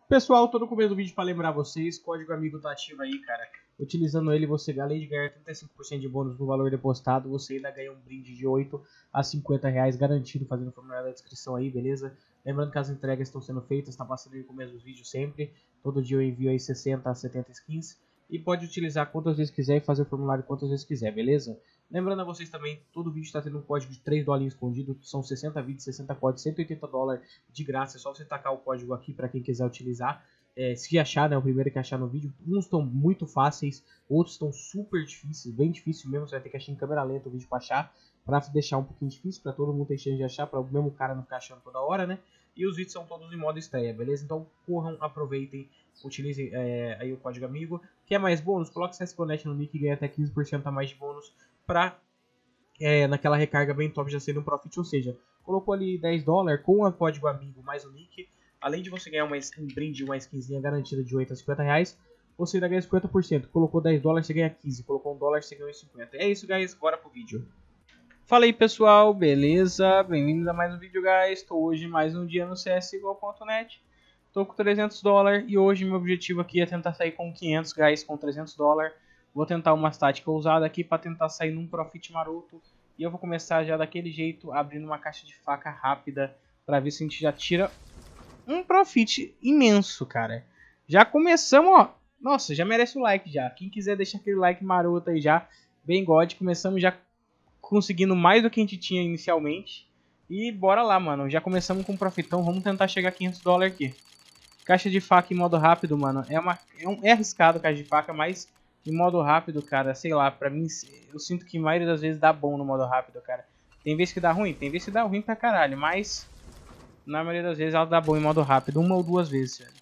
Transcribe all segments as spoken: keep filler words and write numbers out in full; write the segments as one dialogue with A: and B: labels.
A: Pessoal, tô no começo do vídeo para lembrar vocês, código amigo tá ativo aí, cara. Utilizando ele, você, além de ganhar trinta e cinco por cento de bônus no valor depositado, você ainda ganha um brinde de oito a cinquenta reais garantido, fazendo o formulário da descrição aí, beleza? Lembrando que as entregas estão sendo feitas, tá passando aí no começo dos vídeos sempre. Todo dia eu envio aí sessenta a setenta skins. E pode utilizar quantas vezes quiser e fazer o formulário quantas vezes quiser, beleza? Lembrando a vocês também, todo vídeo está tendo um código de três dólares escondido. São sessenta vídeos, sessenta códigos, cento e oitenta dólares de graça. É só você tacar o código aqui para quem quiser utilizar. É, se achar, né, o primeiro que achar no vídeo. Uns estão muito fáceis, outros estão super difíceis, bem difícil mesmo. Você vai ter que achar em câmera lenta o vídeo para achar, para deixar um pouquinho difícil, para todo mundo ter chance de achar, para o mesmo cara não ficar achando toda hora, né? E os vídeos são todos em modo estreia, beleza? Então corram, aproveitem, utilizem é, aí o código amigo. Quer mais bônus? Coloque C S G O ponto net no nick e ganha até quinze por cento a mais de bônus para é, naquela recarga bem top já sendo um profit. Ou seja, colocou ali dez dólares com o código amigo mais o nick. Além de você ganhar uma skin, um brinde, uma skinzinha garantida de oito a cinquenta reais, você ainda ganha cinquenta por cento. Colocou dez dólares, você ganha quinze. Colocou um dólar, você ganha cinquenta. É isso, guys. Bora pro vídeo. Fala aí, pessoal. Beleza? Bem-vindos a mais um vídeo, guys. Estou hoje mais um dia no C S G O ponto net. Estou com trezentos dólares e hoje meu objetivo aqui é tentar sair com quinhentos, guys, com trezentos dólares. Vou tentar uma tática ousada aqui para tentar sair num profit maroto. E eu vou começar já daquele jeito, abrindo uma caixa de faca rápida, para ver se a gente já tira um profit imenso, cara. Já começamos, ó. Nossa, já merece o like já. Quem quiser deixar aquele like maroto aí já. Bem god. Começamos já conseguindo mais do que a gente tinha inicialmente. E bora lá, mano. Já começamos com um profitão. Vamos tentar chegar a quinhentos dólares aqui. Caixa de faca em modo rápido, mano. É, uma, é, um, é arriscado caixa de faca, mas em modo rápido, cara, sei lá. Pra mim, eu sinto que a maioria das vezes dá bom no modo rápido, cara. Tem vezes que dá ruim? Tem vezes que dá ruim pra caralho, mas na maioria das vezes ela dá bom em modo rápido, uma ou duas vezes, velho.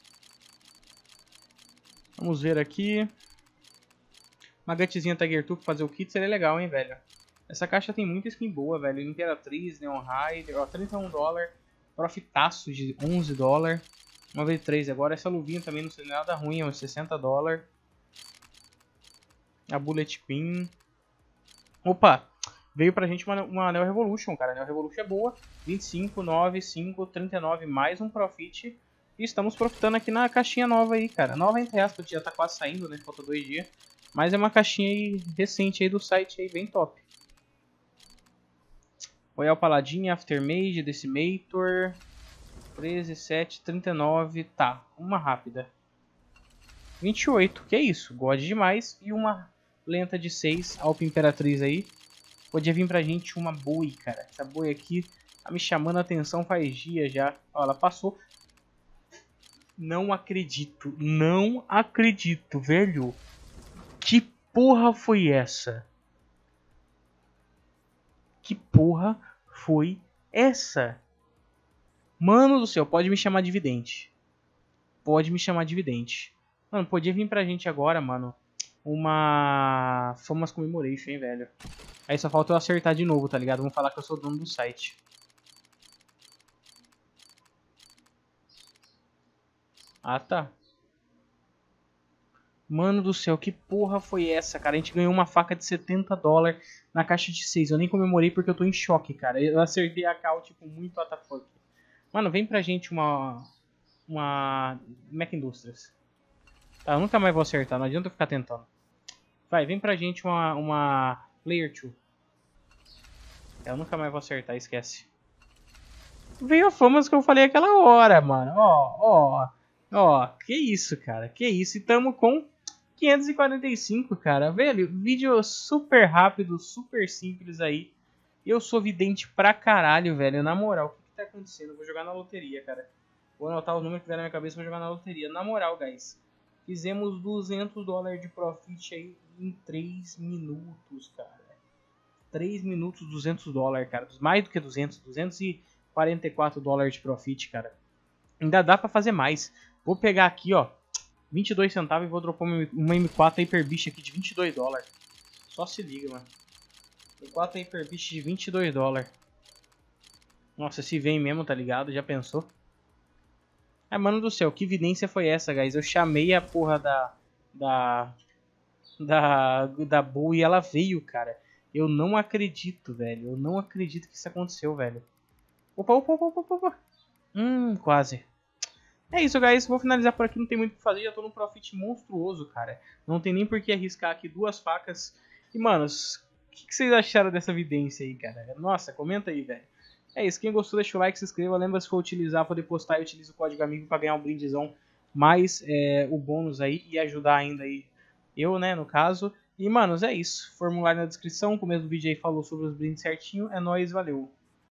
A: Vamos ver aqui. Uma gutzinha Tiger two pra fazer o kit seria legal, hein, velho. Essa caixa tem muita skin boa, velho. Imperatriz, Neon Rider, ó, trinta e um dólares. Profitaço de onze dólares. Uma vez três agora. Essa luvinha também não seria nada ruim, é uns sessenta dólares. A Bullet Queen. Opa! Veio pra gente uma, uma Neo Revolution, cara. A Neo Revolution é boa. vinte e cinco, nove, cinco, trinta e nove, mais um profit. E estamos profitando aqui na caixinha nova aí, cara. Nova entre aspas, já tá quase saindo, né? Falta dois dias. Mas é uma caixinha aí recente aí do site aí, bem top. Royal Paladin, Aftermage, Decimator. treze, sete, trinta e nove. Tá, uma rápida. vinte e oito, que é isso? God demais. E uma lenta de seis, Alp Imperatriz aí. Podia vir pra gente uma boi, cara. Essa boi aqui tá me chamando a atenção faz dias já. Ó, ela passou. Não acredito. Não acredito, velho. Que porra foi essa? Que porra foi essa? Mano do céu, pode me chamar de vidente. Pode me chamar de vidente. Mano, podia vir pra gente agora, mano, uma Famous Commemoration, hein, velho. Aí só falta eu acertar de novo, tá ligado? Vamos falar que eu sou dono do site. Ah, tá. Mano do céu, que porra foi essa, cara? A gente ganhou uma faca de setenta dólares na caixa de seis. Eu nem comemorei porque eu tô em choque, cara. Eu acertei a cal, tipo, muito what the fuck. Mano, vem pra gente uma... Uma... Mac Industries. Tá, eu nunca mais vou acertar. Não adianta eu ficar tentando. Vai, vem pra gente uma... Uma... Player two. Eu nunca mais vou acertar, esquece. Veio a fama que eu falei aquela hora, mano. Ó, ó, ó. Que isso, cara. Que isso. E tamo com quinhentos e quarenta e cinco, cara. Velho, vídeo super rápido, super simples aí. Eu sou vidente pra caralho, velho. Na moral, o que, que tá acontecendo? Eu vou jogar na loteria, cara. Vou anotar os números que der na minha cabeça e vou jogar na loteria. Na moral, guys. Fizemos duzentos dólares de profit aí em três minutos, cara. três minutos, duzentos dólares, cara. Mais do que duzentos. duzentos e quarenta e quatro dólares de profit, cara. Ainda dá pra fazer mais. Vou pegar aqui, ó, vinte e dois centavos e vou dropar uma M quatro Hyper Beast aqui de vinte e dois dólares. Só se liga, mano. M quatro Hyper Beast de vinte e dois dólares. Nossa, se vem mesmo, tá ligado? Já pensou? Ah, mano do céu, que evidência foi essa, guys? Eu chamei a porra da... Da... Da... Da Bull e ela veio, cara. Eu não acredito, velho. Eu não acredito que isso aconteceu, velho. Opa, opa, opa, opa, opa. Hum, quase. É isso, guys. Vou finalizar por aqui. Não tem muito o que fazer. Já tô num profit monstruoso, cara. Não tem nem por que arriscar aqui duas facas. E, manos, o que, que vocês acharam dessa vidência aí, cara? Nossa, comenta aí, velho. É isso. Quem gostou, deixa o like, se inscreva. Lembra, se for utilizar, poder postar e utiliza o código amigo pra ganhar um brindezão. Mais é, o bônus aí. E ajudar ainda aí eu, né, no caso. E, manos, é isso. Formulário na descrição. O começo do vídeo aí falou sobre os brindes certinho. É nóis, valeu.